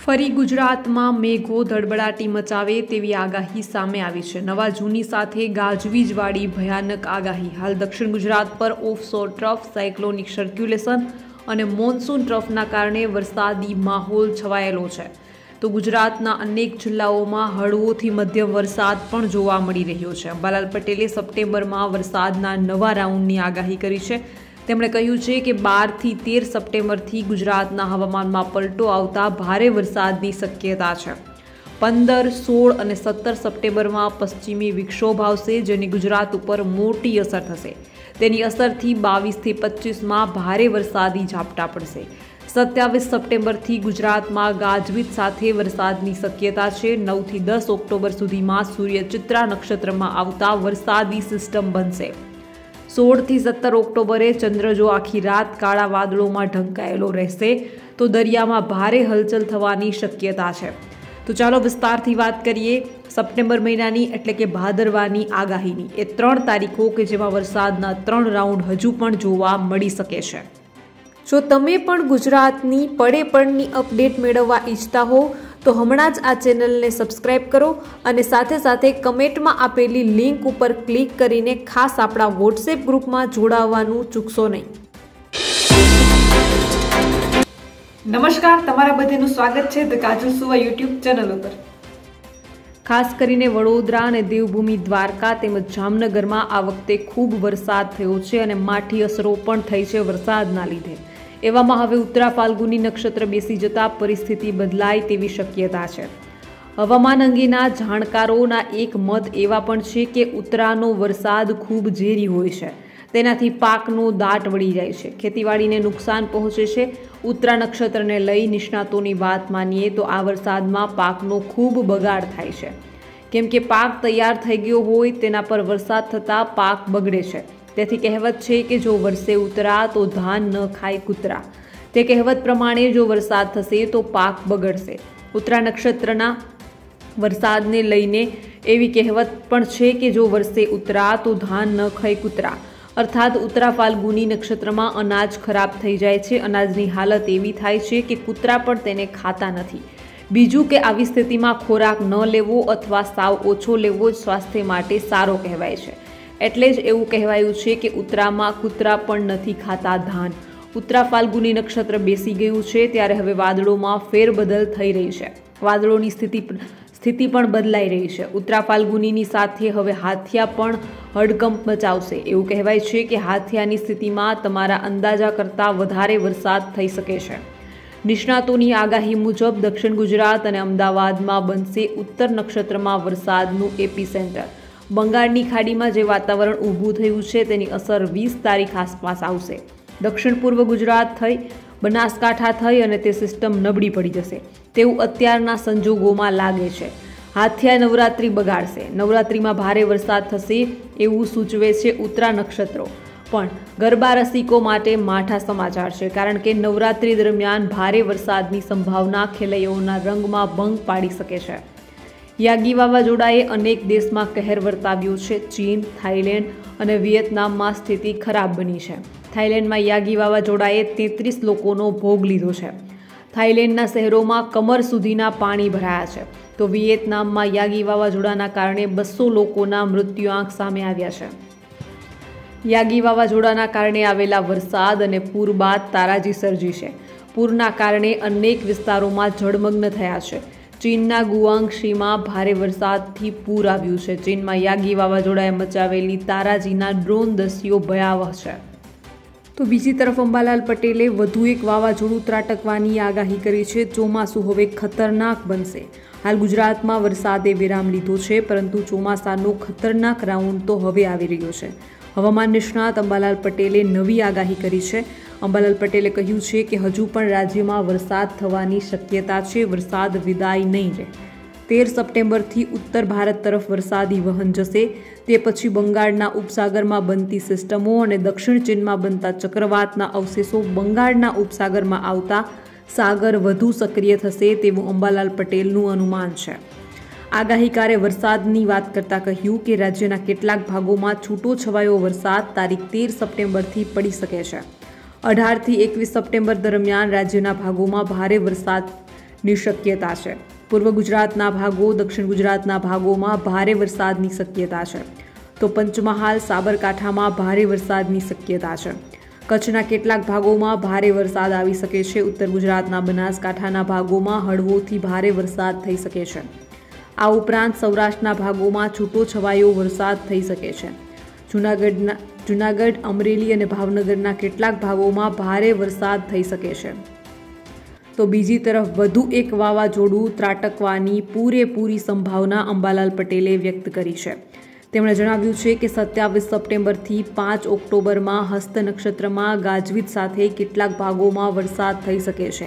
ફરી ગુજરાતમાં મેઘો ધડબડાટી મચાવે તેવી આગાહી સામે આવી છે। નવા જૂની સાથે ગાજવીજવાળી ભયાનક આગાહી। હાલ દક્ષિણ ગુજરાત પર ઓફશોર ટ્રફ, સાયક્લોનિક સર્ક્યુલેશન અને મોન્સૂન ટ્રફના કારણે વરસાદી માહોલ છવાયેલો છે। તો ગુજરાતના અનેક જિલ્લાઓમાં હળવોથી મધ્યમ વરસાદ પણ જોવા મળી રહ્યો છે। અંબાલાલ પટેલે સપ્ટેમ્બરમાં વરસાદના નવા રાઉન્ડની આગાહી કરી છે। તેમણે કહ્યું છે કે 12 થી 13 સપ્ટેમ્બરથી ગુજરાતના હવામાનમાં પલટો આવતા ભારે વરસાદની શક્યતા છે। 15, 16 અને 17 સપ્ટેમ્બરમાં પશ્ચિમી વિક્ષોભ આવશે, જેની ગુજરાત ઉપર મોટી અસર થશે। તેની અસરથી 22 થી 25માં ભારે વરસાદી ઝાપટા પડશે। 27 સપ્ટેમ્બરથી ગુજરાતમાં ગાજવીજ સાથે વરસાદની શક્યતા છે। 9 થી 10 ઓક્ટોબર સુધીમાં સૂર્ય ચિત્રા નક્ષત્રમાં આવતા વરસાદી સિસ્ટમ બનશે। 16 થી 17 ઓક્ટોબરે ચંદ્ર જો આખી રાત કાળા વાદળોમાં ઢંકાયેલો રહેશે તો દરિયામાં ભારે હલચલ થવાની શક્યતા છે। તો ચાલો વિસ્તારથી વાત કરીએ સપ્ટેમ્બર મહિનાની એટલે કે ભાદરવાની આગાહીની। એ 3 તારીખો કે જેમાં વરસાદના 3 રાઉન્ડ હજુ પણ જોવા મળી શકે છે। જો તમે પણ ગુજરાતની પડે પડની અપડેટ મેળવવા ઈચ્છતા હો તો હમણાં જ આ ચેનલને સબસ્ક્રાઇબ કરો અને સાથે સાથે કમેન્ટમાં આપેલી લિંક ઉપર ક્લિક કરીને ખાસ આપણા વોટ્સએપ ગ્રુપમાં જોડાવવાનું ચૂકશો નહીં। નમસ્કાર, તમારા બધાનું સ્વાગત છે ધ કાજલ સુવા યુટ્યુબ ચેનલ ઉપર। ખાસ કરીને વડોદરા અને દેવભૂમિ દ્વારકા તેમજ જામનગરમાં આ વખતે ખૂબ વરસાદ થયો છે અને માઠી અસરો પણ થઈ છે વરસાદના લીધે। એવામાં હવે ઉત્તરા ફાલ્ગુની નક્ષત્ર બેસી જતા પરિસ્થિતિ બદલાય તેવી શક્યતા છે। હવામાન અંગેના જાણકારોના એક મત એવા પણ છે કે ઉત્તરાનો વરસાદ ખૂબ ઝેરી હોય છે। તેનાથી પાકનો દાટ વળી જાય છે, ખેતીવાડીને નુકસાન પહોંચે છે। ઉત્તરા નક્ષત્રને લઈ નિષ્ણાતોની વાત માનીએ તો આ વરસાદમાં પાકનો ખૂબ બગાડ થાય છે, કેમ કે પાક તૈયાર થઈ ગયો હોય તેના પર વરસાદ થતાં પાક બગડે છે। તેથી કહેવત છે કે જો વરસે ઉતરા તો ધાન ન ખાય કૂતરા। તે કહેવત પ્રમાણે જો વરસાદ થશે તો પાક બગડશે। ઉત્તરા નક્ષત્રના વરસાદને લઈને એવી કહેવત પણ છે કે જો વરસે ઉતરા તો ધાન ન ખાય કૂતરા, અર્થાત ઉત્તરા ફાલ્ગુની નક્ષત્રમાં અનાજ ખરાબ થઈ જાય છે। અનાજની હાલત એવી થાય છે કે કૂતરા પણ તેને ખાતા નથી। બીજું કે આવી સ્થિતિમાં ખોરાક ન લેવો અથવા સાવ ઓછો લેવો જ સ્વાસ્થ્ય માટે સારો કહેવાય છે। એટલે જ એવું કહેવાયું છે કે ઉત્તરામાં કૂતરા પણ નથી ખાતા ધાન। ઉત્તરા ફાલ્ગુની નક્ષત્ર બેસી ગયું છે ત્યારે હવે વાદળોમાં ફેરબદલ થઈ રહી છે। વાદળોની સ્થિતિ પણ બદલાઈ રહી છે। ઉત્તરા ફાલ્ગુનીની સાથે હવે હાથિયા પણ હડકંપ મચાવશે। એવું કહેવાય છે કે હાથિયાની સ્થિતિમાં તમારા અંદાજા કરતાં વધારે વરસાદ થઈ શકે છે। નિષ્ણાતોની આગાહી મુજબ દક્ષિણ ગુજરાત અને અમદાવાદમાં બનશે ઉત્તર નક્ષત્રમાં વરસાદનું એપિસેન્ટર। બંગાળની ખાડીમાં જે વાતાવરણ ઊભું થયું છે તેની અસર 20 તારીખ આસપાસ આવશે। દક્ષિણ પૂર્વ ગુજરાત થઈ, બનાસકાંઠા થઈ અને તે સિસ્ટમ નબળી પડી જશે તેવું અત્યારના સંજોગોમાં લાગે છે। હાથિયા નવરાત્રિ બગાડશે। નવરાત્રિમાં ભારે વરસાદ થશે એવું સૂચવે છે ઉત્તરા નક્ષત્રો। પણ ગરબા રસિકો માટે માઠા સમાચાર છે, કારણ કે નવરાત્રિ દરમિયાન ભારે વરસાદની સંભાવના ખેલૈયાઓના રંગમાં ભંગ પાડી શકે છે। યાગી વાવાઝોડાએ અનેક દેશમાં કહેર વર્તાવ્યો છે। ચીન, થાઈલેન્ડ અને વિયેતનામમાં સ્થિતિ ખરાબ બની છે। થાઈલેન્ડમાં યાગી વાવાઝોડાએ 33 લોકોનો ભોગ લીધો છે। થાઈલેન્ડના શહેરોમાં કમર સુધીના પાણી ભરાયા છે, તો વિયેતનામમાં યાગી વાવાઝોડાના કારણે 200 લોકોના મૃત્યુઆંક સામે આવ્યા છે। યાગી વાવાઝોડાના કારણે આવેલા વરસાદ અને પૂર બાદ તારાજી સર્જી છે। પૂરના કારણે અનેક વિસ્તારોમાં જળમગ્ન થયા છે। ચીનના ગુઆંગશીમાં ભારે વરસાદથી પૂર આવ્યું છે। ચીનમાં યાગી વાવાઝોડાએ મચાવેલી તારાજીના ડ્રોન દ્રશ્યો ભયાવહ છે। તો બીજી તરફ અંબાલાલ પટેલે વધુ એક વાવાઝોડું ત્રાટકવાની આગાહી કરી છે। ચોમાસું હવે ખતરનાક બનશે। હાલ ગુજરાતમાં વરસાદે વિરામ લીધો છે, પરંતુ ચોમાસાનો ખતરનાક રાઉન્ડ તો હવે આવી રહ્યો છે। હવામાન નિષ્ણાત અંબાલાલ પટેલે નવી આગાહી કરી છે। અંબાલાલ પટેલે કહ્યું છે કે હજુ પણ રાજ્યમાં વરસાદ થવાની શક્યતા છે। વરસાદ વિદાય નહીં રહે। 13 સપ્ટેમ્બરથી ઉત્તર ભારત તરફ વરસાદી વહન જશે। તે પછી બંગાળના ઉપસાગરમાં બનતી સિસ્ટમો અને દક્ષિણ ચીનમાં બનતા ચક્રવાતના અવશેષો બંગાળના ઉપસાગરમાં આવતા સાગર વધુ સક્રિય થશે તેવું અંબાલાલ પટેલનું અનુમાન છે। આગાહીકારે વરસાદની વાત કરતાં કહ્યું કે રાજ્યના કેટલાક ભાગોમાં છૂટો છવાયો વરસાદ તારીખ 13 સપ્ટેમ્બરથી પડી શકે છે। 18 થી 21 સપ્ટેમ્બર દરમિયાન રાજ્યના ભાગોમાં ભારે વરસાદ ની શક્યતા છે। પૂર્વ ગુજરાતના ભાગો, દક્ષિણ ગુજરાતના ભાગોમાં ભારે વરસાદની શક્યતા છે, તો પંચમહાલ, સાબરકાંઠામાં ભારે વરસાદની શક્યતા છે। કચ્છના કેટલાક ભાગોમાં ભારે વરસાદ આવી શકે છે। ઉત્તર ગુજરાતના બનાસકાંઠાના ભાગોમાં હળવોથી ભારે વરસાદ થઈ શકે છે। આ ઉપરાંત સૌરાષ્ટ્રના ભાગોમાં છૂટો છવાયો વરસાદ થઈ શકે છે। જૂનાગઢ, અમરેલી અને ભાવનગરના કેટલાક ભાગોમાં ભારે વરસાદ થઈ શકે છે। તો બીજી તરફ વધુ એક વાવાઝોડું ત્રાટકવાની પૂરેપૂરી સંભાવના અંબાલાલ પટેલે વ્યક્ત કરી છે। તેમણે જણાવ્યું છે કે 27 સપ્ટેમ્બરથી 5 ઓક્ટોબરમાં હસ્ત નક્ષત્રમાં ગાજવીજ સાથે કેટલાક ભાગોમાં વરસાદ થઈ શકે છે।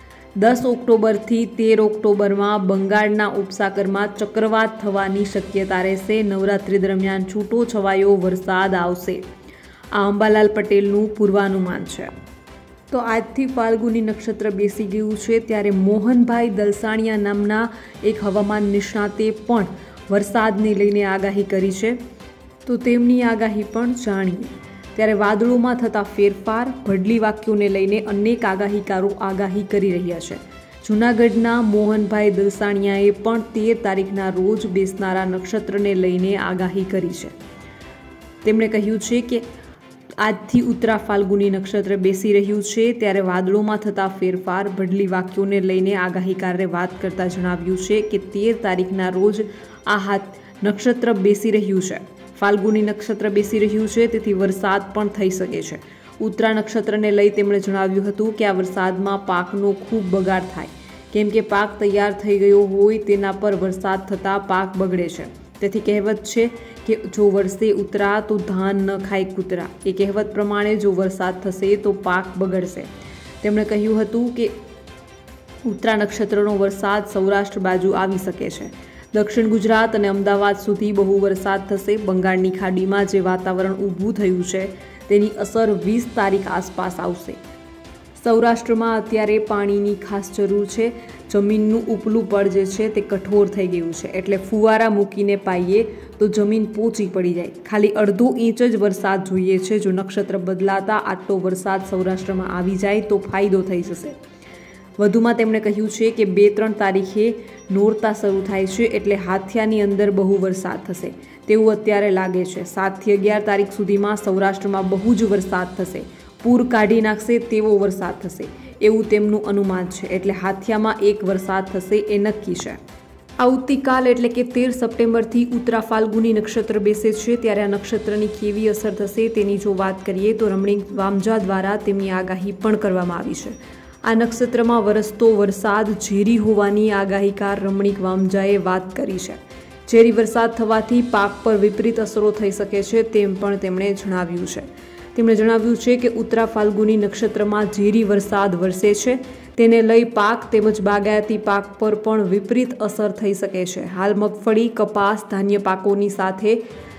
10 ઓક્ટોબરથી 13 ઓક્ટોબરમાં બંગાળના ઉપસાગરમાં ચક્રવાત થવાની શક્યતા રહેશે। નવરાત્રી દરમિયાન છૂટો છવાયો વરસાદ આવશે, આ અંબાલાલ પટેલનું પૂર્વાનુમાન છે। તો આજથી ફાલ્ગુની નક્ષત્ર બેસી ગયું છે, ત્યારે મોહનભાઈ દલસાણિયા નામના એક હવામાન નિષ્ણાતે પણ વરસાદને લઈને આગાહી કરી છે, તો તેમની આગાહી પણ જાણીએ। ત્યારે વાદળોમાં થતા ફેરફાર, ભડલી વાક્યોને લઈને અનેક આગાહીકારો આગાહી કરી રહ્યા છે। જૂનાગઢના મોહનભાઈ દલસાણિયાએ પણ 13 તારીખના રોજ બેસનારા નક્ષત્રને લઈને આગાહી કરી છે। તેમણે કહ્યું છે કે આજથી ઉત્તરા ફાલ્ગુની નક્ષત્ર બેસી રહ્યું છે, ત્યારે વાદળોમાં થતા ફેરફાર, ભડલી વાક્યોને લઈને આગાહીકારે વાત કરતા જણાવ્યું છે કે 13 તારીખના રોજ આ નક્ષત્ર બેસી રહ્યું છે, ફાલ્ગુની નક્ષત્ર બેસી રહ્યું છે, તેથી વરસાદ પણ થઈ શકે છે। ઉત્તરા નક્ષત્રને લઈ તેમણે જણાવ્યું હતું કે આ વરસાદમાં પાકનો ખૂબ બગાડ થાય, કેમ કે પાક તૈયાર થઈ ગયો હોય તેના પર વરસાદ થતાં પાક બગડે છે। તેથી કહેવત છે કે જો વરસે ઉતરા તો ધાન ન ખાય કૂતરા, એ કહેવત પ્રમાણે જો વરસાદ થશે તો પાક બગડશે। તેમણે કહ્યું હતું કે ઉત્તરા નક્ષત્રનો વરસાદ સૌરાષ્ટ્ર બાજુ આવી શકે છે। દક્ષિણ ગુજરાત અને અમદાવાદ સુધી બહુ વરસાદ થશે। બંગાળની ખાડીમાં જે વાતાવરણ ઊભું થયું છે તેની અસર 20 તારીખ આસપાસ આવશે। સૌરાષ્ટ્રમાં અત્યારે પાણીની ખાસ જરૂર છે। જમીનનું ઉપલું પડ જે છે તે કઠોર થઈ ગયું છે, એટલે ફુવારા મૂકીને પાઈએ તો જમીન પોચી પડી જાય। ખાલી અડધો ઇંચ જ વરસાદ જોઈએ છે। જો નક્ષત્ર બદલાતા આટલો વરસાદ સૌરાષ્ટ્રમાં આવી જાય તો ફાયદો થઈ જશે। વધુમાં તેમણે કહ્યું છે કે 2-3 તારીખે નોરતા શરૂ થાય છે, એટલે હાથિયાની અંદર બહુ વરસાદ થશે તેવું અત્યારે લાગે છે। 7 થી 11 તારીખ સુધીમાં સૌરાષ્ટ્રમાં બહુ જ વરસાદ થશે, પૂર કાઢી નાખશે તેવો વરસાદ થશે એવું તેમનું અનુમાન છે। એટલે હાથિયામાં એક વરસાદ થશે એ નક્કી છે। આવતીકાલ એટલે કે 13 સપ્ટેમ્બરથી ઉત્તરા ફાલ્ગુની નક્ષત્ર બેસે છે, ત્યારે આ નક્ષત્રની કેવી અસર થશે તેની જો વાત કરીએ તો રમણીક વામજા દ્વારા તેમની આગાહી પણ કરવામાં આવી છે। આ નક્ષત્રમાં વરસતો વરસાદ ઝેરી હોવાની આગાહીકાર રમણીક વામજાએ વાત કરી છે। ઝેરી વરસાદ થવાથી પાક પર વિપરીત અસરો થઈ શકે છે તેમ પણ તેમણે જણાવ્યું છે। તેમણે જણાવ્યું છે કે ઉત્તરા ફાલ્ગુની નક્ષત્રમાં ઝેરી વરસાદ વરસે છે, તેને લઈ પાક તેમજ બાગાયતી પાક પર પણ વિપરીત અસર થઈ શકે છે। હાલ મગફળી, કપાસ, ધાન્ય પાકોની સાથે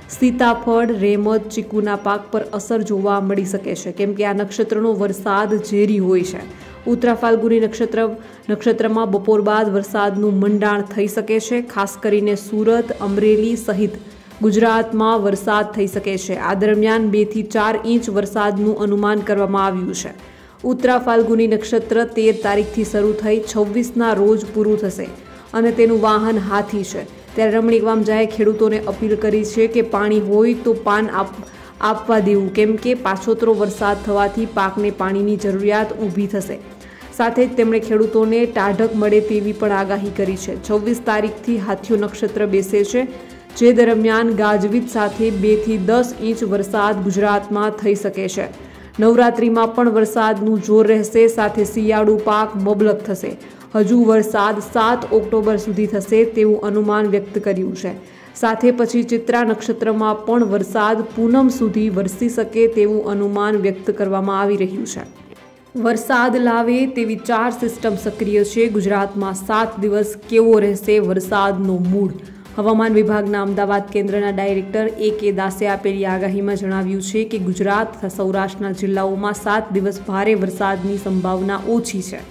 સીતાફળ, રેમત, ચીકુના પાક પર અસર જોવા મળી શકે છે, કેમ કે આ નક્ષત્રનો વરસાદ ઝેરી હોય છે। ઉત્તરા ફાલ્ગુની નક્ષત્રમાં બપોર બાદ વરસાદનું મંડાણ થઈ શકે છે। ખાસ કરીને સુરત, અમરેલી સહિત ગુજરાતમાં વરસાદ થઈ શકે છે। આ દરમિયાન 2 થી 4 ઇંચ વરસાદનું અનુમાન કરવામાં આવ્યું છે। ઉત્તરા ફાલ્ગુની નક્ષત્ર 13 તારીખથી શરૂ થઈ 26ના રોજ પૂરું થશે અને તેનું વાહન હાથી છે। ત્યારે રમણીક વામજાએ ખેડૂતોને અપીલ કરી છે કે પાણી હોય તો પાન આપવા દેવું, કેમ કે પાછોતરો વરસાદ થવાથી પાકને પાણીની જરૂરિયાત ઊભી થશે। સાથે જ તેમણે ખેડૂતોને ટાઢક મળે તેવી પણ આગાહી કરી છે। 26 તારીખથી હાથીઓ નક્ષત્ર બેસે છે, જે દરમિયાન ગાજવીજ સાથે 2 થી 10 ઇંચ વરસાદ ગુજરાતમાં થઈ શકે છે। નવરાત્રિમાં પણ વરસાદનું જોર રહેશે, સાથે શિયાળુ પાક મબલખ થશે। હજુ વરસાદ 7 ઓક્ટોબર સુધી થશે તેવું અનુમાન વ્યક્ત કર્યું છે। સાથે પછી ચિત્રા નક્ષત્રમાં પણ વરસાદ પૂનમ સુધી વરસી શકે તેવું અનુમાન વ્યક્ત કરવામાં આવી રહ્યું છે। વરસાદ લાવે તેવી 4 સિસ્ટમ સક્રિય છે। ગુજરાતમાં 7 દિવસ કેવો રહેશે વરસાદનો મૂડ? હવામાન વિભાગના અમદાવાદ કેન્દ્રના ડાયરેક્ટર A.K. દાસે આપેલી આગાહીમાં જણાવ્યું છે કે ગુજરાત તથા સૌરાષ્ટ્રના જિલ્લાઓમાં 7 દિવસ ભારે વરસાદની સંભાવના ઓછી છે।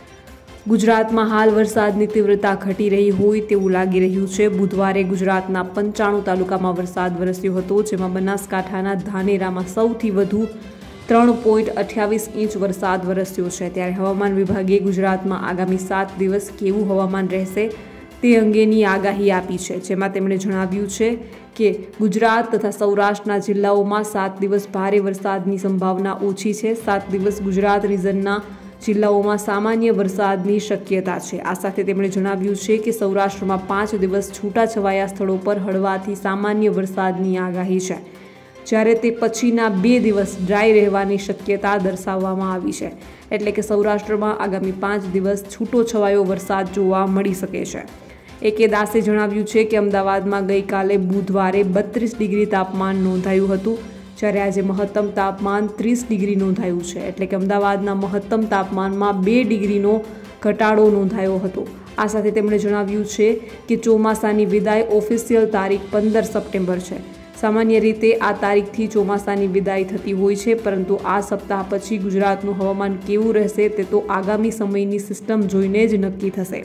ગુજરાતમાં હાલ વરસાદની તીવ્રતા ઘટી રહી હોય તેવું લાગી રહ્યું છે। બુધવારે ગુજરાતના 95 તાલુકામાં વરસાદ વરસ્યો હતો, જેમાં બનાસકાંઠાના ધાનેરામાં સૌથી વધુ 3.28 ઇંચ વરસાદ વરસ્યો છે। ત્યારે હવામાન વિભાગે ગુજરાતમાં આગામી 7 દિવસ કેવું હવામાન રહેશે તે અંગેની આગાહી આપી છે, જેમાં તેમણે જણાવ્યું છે કે ગુજરાત તથા સૌરાષ્ટ્રના જિલ્લાઓમાં 7 દિવસ ભારે વરસાદની સંભાવના ઓછી છે। 7 દિવસ ગુજરાત રીજનના જિલ્લાઓમાં સામાન્ય વરસાદની શક્યતા છે। આ સાથે તેમણે જણાવ્યું છે કે સૌરાષ્ટ્રમાં 5 દિવસ છૂટાછવાયા સ્થળો પર હળવાથી સામાન્ય વરસાદની આગાહી છે, જ્યારે તે પછીના 2 દિવસ ડ્રાય રહેવાની શક્યતા દર્શાવવામાં આવી છે। એટલે કે સૌરાષ્ટ્રમાં આગામી 5 દિવસ છૂટો છવાયો વરસાદ જોવા મળી શકે છે। એકે દાસે જણાવ્યું છે કે અમદાવાદમાં ગઈકાલે બુધવારે 32 ડિગ્રી તાપમાન નોંધાયું હતું, જ્યારે આજે મહત્તમ તાપમાન 30 ડિગ્રી નોંધાયું છે। એટલે કે અમદાવાદના મહત્તમ તાપમાનમાં 2 ડિગ્રીનો ઘટાડો નોંધાયો હતો। આ સાથે તેમણે જણાવ્યું છે કે ચોમાસાની વિદાય ઓફિશિયલ તારીખ 15 સપ્ટેમ્બર છે। સામાન્ય રીતે આ તારીખથી ચોમાસાની વિદાય થતી હોય છે, પરંતુ આ સપ્તાહ પછી ગુજરાતનું હવામાન કેવું રહેશે તે તો આગામી સમયની સિસ્ટમ જોઈને જ નક્કી થશે।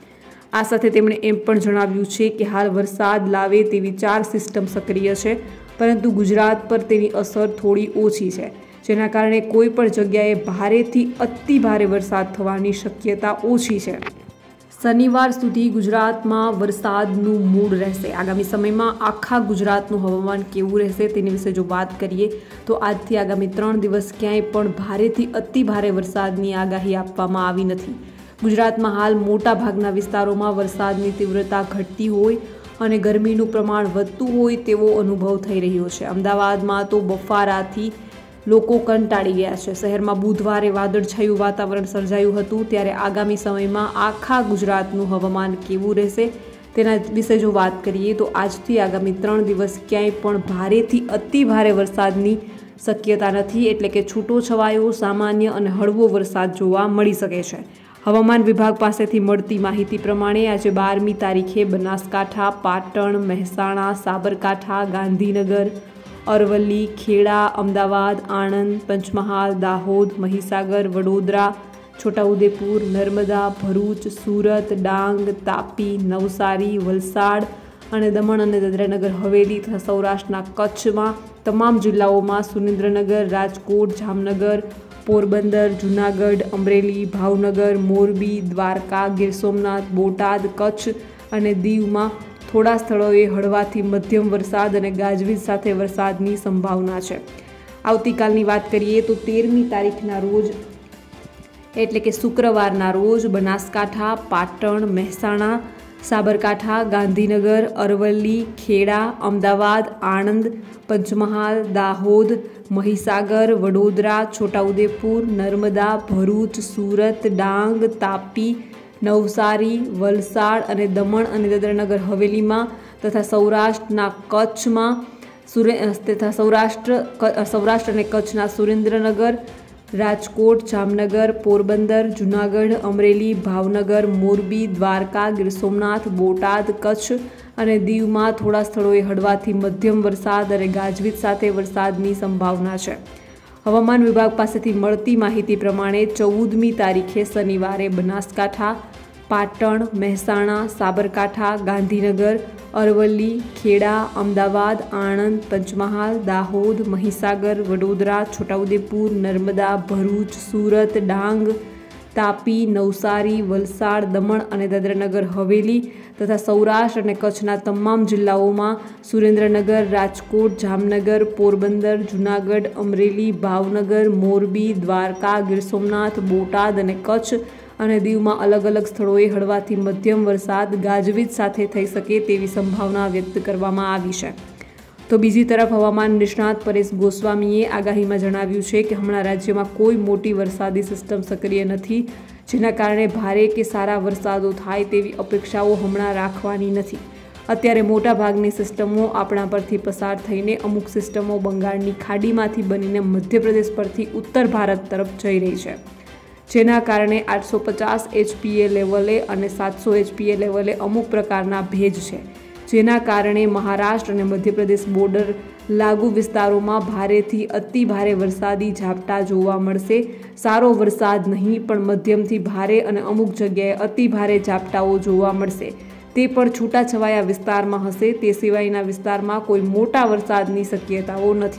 આ સાથે તેમણે એમ પણ જણાવ્યું છે કે હાલ વરસાદ લાવે તેવી 4 સિસ્ટમ સક્રિય છે, પરંતુ ગુજરાત પર તેની અસર થોડી ઓછી છે, જેના કારણે કોઈ પણ જગ્યાએ ભારેથી અતિ ભારે વરસાદ થવાની શક્યતા ઓછી છે। શનિવાર સુધી ગુજરાતમાં વરસાદનું મૂડ રહેશે। આગામી સમયમાં આખા ગુજરાતનું હવામાન કેવું રહેશે તેની વિશે જો વાત કરીએ તો આજથી આગામી 3 દિવસ ક્યાંય પણ ભારેથી અતિ ભારે વરસાદની આગાહી આપવામાં આવી નથી। ગુજરાતમાં હાલ મોટા ભાગના વિસ્તારોમાં વરસાદની તીવ્રતા ઘટતી હોય અને ગરમીનું પ્રમાણ વધતું હોય તેવો અનુભવ થઈ રહ્યો છે। અમદાવાદમાં તો બફારાથી લોકો કંટાળી ગયા છે। શહેરમાં બુધવારે વાદળછાયું વાતાવરણ સર્જાયું હતું। ત્યારે આગામી સમયમાં આખા ગુજરાતનું હવામાન કેવું રહેશે તેના વિશે જો વાત કરીએ તો આજથી આગામી 3 દિવસ ક્યાંય પણ ભારેથી અતિ ભારે વરસાદની શક્યતા નથી, એટલે કે છૂટો છવાયો સામાન્ય અને હળવો વરસાદ જોવા મળી શકે છે। હવામાન વિભાગ પાસેથી મળતી માહિતી પ્રમાણે આજે 12મી તારીખે બનાસકાંઠા, પાટણ, મહેસાણા, સાબરકાંઠા, ગાંધીનગર, અરવલ્લી, ખેડા, અમદાવાદ, આણંદ, પંચમહાલ, દાહોદ, મહીસાગર, વડોદરા, છોટાઉદેપુર, નર્મદા, ભરૂચ, સુરત, ડાંગ, તાપી, નવસારી, વલસાડ અને દમણ અને દાદરાનગર હવેલી તથા સૌરાષ્ટ્રના કચ્છમાં તમામ જિલ્લાઓમાં સુરેન્દ્રનગર, રાજકોટ, જામનગર, પોરબંદર, જૂનાગઢ, અમરેલી, ભાવનગર, મોરબી, દ્વારકા, ગીર સોમનાથ, બોટાદ, કચ્છ અને દીવમાં થોડા સ્થળોએ હળવાથી મધ્યમ વરસાદ અને ગાજવીજ સાથે વરસાદની સંભાવના છે। આવતીકાલની વાત કરીએ તો 13મી તારીખના રોજ એટલે કે શુક્રવારના રોજ બનાસકાંઠા, પાટણ, મહેસાણા, સાબરકાંઠા, ગાંધીનગર, અરવલ્લી, ખેડા, અમદાવાદ, આણંદ, પંચમહાલ, દાહોદ, મહીસાગર, વડોદરા, છોટાઉદેપુર, નર્મદા, ભરૂચ, સુરત, ડાંગ, તાપી, નવસારી, વલસાડ અને દમણ અને દાદરાનગર હવેલીમાં તથા સૌરાષ્ટ્રના કચ્છમાં તથા સૌરાષ્ટ્ર અને કચ્છના સુરેન્દ્રનગર, રાજકોટ, જામનગર, પોરબંદર, જૂનાગઢ, અમરેલી, ભાવનગર, મોરબી, દ્વારકા, ગીર સોમનાથ, બોટાદ, કચ્છ અને દીવમાં થોડા સ્થળોએ હળવાથી મધ્યમ વરસાદ અને ગાજવીજ સાથે વરસાદની સંભાવના છે। હવામાન વિભાગ પાસેથી મળતી માહિતી પ્રમાણે 14મી તારીખે શનિવારે બનાસકાંઠા, પાટણ, મહેસાણા, સાબરકાંઠા, ગાંધીનગર, અરવલ્લી, ખેડા, અમદાવાદ, આણંદ, પંચમહાલ, દાહોદ, મહીસાગર, વડોદરા, છોટાઉદેપુર, નર્મદા, ભરૂચ, સુરત, ડાંગ, તાપી, નવસારી, વલસાડ, દમણ અને દાદરાનગર હવેલી તથા સૌરાષ્ટ્ર અને કચ્છના તમામ જિલ્લાઓમાં સુરેન્દ્રનગર, રાજકોટ, જામનગર, પોરબંદર, જૂનાગઢ, અમરેલી, ભાવનગર, મોરબી, દ્વારકા, ગીર સોમનાથ, બોટાદ અને કચ્છ અને દીવમાં અલગ અલગ સ્થળોએ હળવાથી મધ્યમ વરસાદ ગાજવીજ સાથે થઈ શકે તેવી સંભાવના વ્યક્ત કરવામાં આવી છે। તો બીજી તરફ હવામાન નિષ્ણાત પરેશ ગોસ્વામીએ આગાહીમાં જણાવ્યું છે કે હમણાં રાજ્યમાં કોઈ મોટી વરસાદી સિસ્ટમ સક્રિય નથી, જેના કારણે ભારે કે સારા વરસાદો થાય તેવી અપેક્ષાઓ હમણાં રાખવાની નથી। અત્યારે મોટા ભાગની સિસ્ટમો આપણા પરથી પસાર થઈને અમુક સિસ્ટમો બંગાળની ખાડીમાંથી બનીને મધ્યપ્રદેશ પરથી ઉત્તર ભારત તરફ જઈ રહી છે, જેના કારણે 850 HPA લેવલે અને 700 HPA લેવલે અમુક પ્રકારના ભેજ છે, જેના કારણે મહારાષ્ટ્ર અને મધ્યપ્રદેશ બોર્ડર લાગુ વિસ્તારોમાં ભારેથી અતિ ભારે વરસાદી ઝાપટા જોવા મળશે। સારો વરસાદ નહીં પણ મધ્યમથી ભારે અને અમુક જગ્યાએ અતિ ભારે ઝાપટાઓ જોવા મળશે, તે પણ છૂટાછવાયા વિસ્તારમાં હશે। તે સિવાયના વિસ્તારમાં કોઈ મોટા વરસાદની શક્યતાઓ નથી।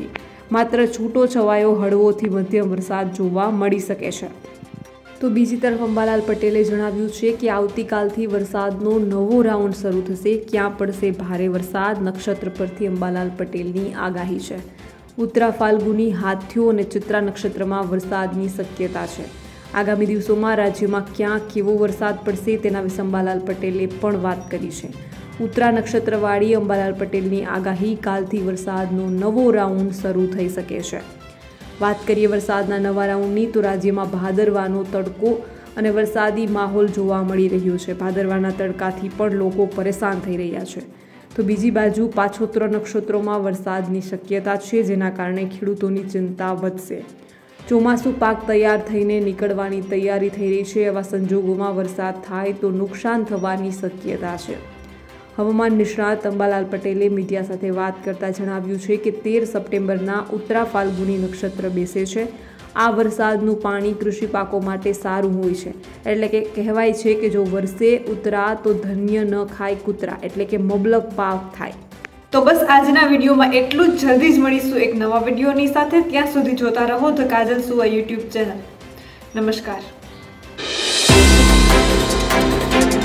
માત્ર છૂટો છવાયો હળવોથી મધ્યમ વરસાદ જોવા મળી શકે છે। તો બીજી તરફ અંબાલાલ પટેલે જણાવ્યું છે કે આવતીકાલથી વરસાદનો નવો રાઉન્ડ શરૂ થશે। ક્યાં પડશે ભારે વરસાદ, નક્ષત્ર પરથી અંબાલાલ પટેલની આગાહી છે। ઉત્તરા ફાલ્ગુની, હાથીઓ અને ચિત્રા નક્ષત્રમાં વરસાદની શક્યતા છે। આગામી દિવસોમાં રાજ્યમાં ક્યાં કેવો વરસાદ પડશે તેના વિશે અંબાલાલ પટેલે પણ વાત કરી છે। ઉત્તરા નક્ષત્રવાળી અંબાલાલ પટેલની આગાહી, કાલથી વરસાદનો નવો રાઉન્ડ શરૂ થઈ શકે છે। વાત કરીએ વરસાદના નવા રાઉન્ડની તો રાજ્યમાં ભાદરવાનો તડકો અને વરસાદી માહોલ જોવા મળી રહ્યો છે। ભાદરવાના તડકાથી પણ લોકો પરેશાન થઈ રહ્યા છે। તો બીજી બાજુ પાછોતરા નક્ષત્રોમાં વરસાદની શક્યતા છે, જેના કારણે ખેડૂતોની ચિંતા વધશે। ચોમાસું પાક તૈયાર થઈને નીકળવાની તૈયારી થઈ રહી છે। એવા સંજોગોમાં વરસાદ થાય તો નુકસાન થવાની શક્યતા છે। હવામાન નિષ્ણાત અંબાલાલ પટેલે મીડિયા સાથે વાત કરતા જણાવ્યું છે કે 13 સપ્ટેમ્બરના ઉત્તરા ફાલ્ગુની નક્ષત્ર બેસે છે। આ વરસાદનું પાણી કૃષિ પાકો માટે સારું હોય છે। એટલે કે કહેવાય છે કે જો વરસે ઉત્તરા તો ધન્ય ન ખાય કૂતરા, એટલે કે મબલક પાક થાય। તો બસ આજના વિડીયોમાં એટલું જ। જલ્દી જ મળીશું એક નવા વિડીયોની સાથે। ત્યાં સુધી જોતા રહો ધ કાજલ સુવા યુટ્યુબ ચેનલ। નમસ્કાર।